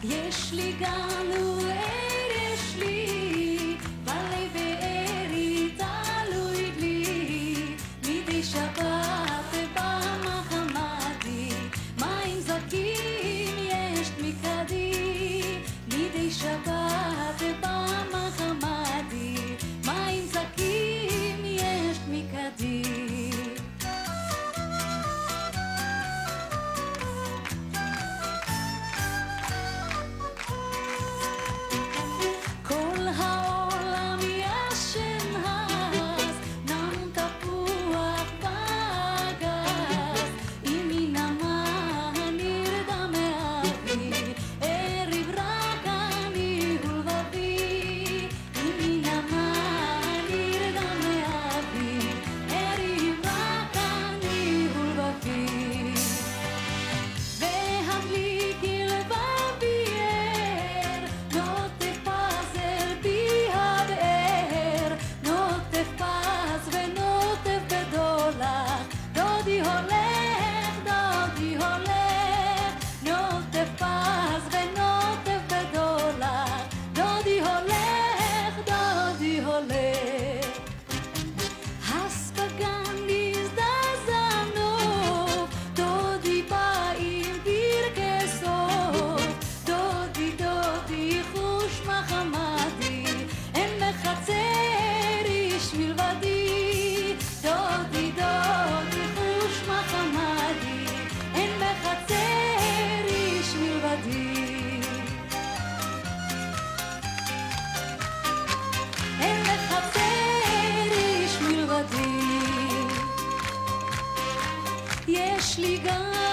יש לי גן וער יש לי, בלב וערי תלוי לי, מדי שבת במחמדי, מים זקים יש מקדי, מדי שבת במחמדי, מים זקים יש מקדי. יש לי גן